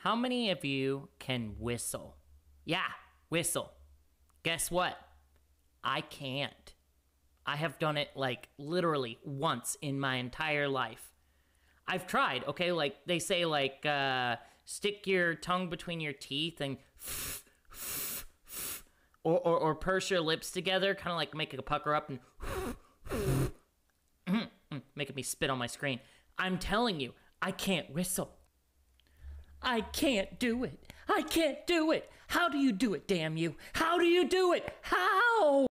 How many of you can whistle? Yeah, whistle. Guess what? I can't. I have done it like literally once in my entire life. I've tried, okay? Like they say, like, stick your tongue between your teeth and or purse your lips together, kind of like make a pucker up and making me spit on my screen. I'm telling you, I can't whistle. I can't do it. I can't do it. How do you do it, damn you? How do you do it? How?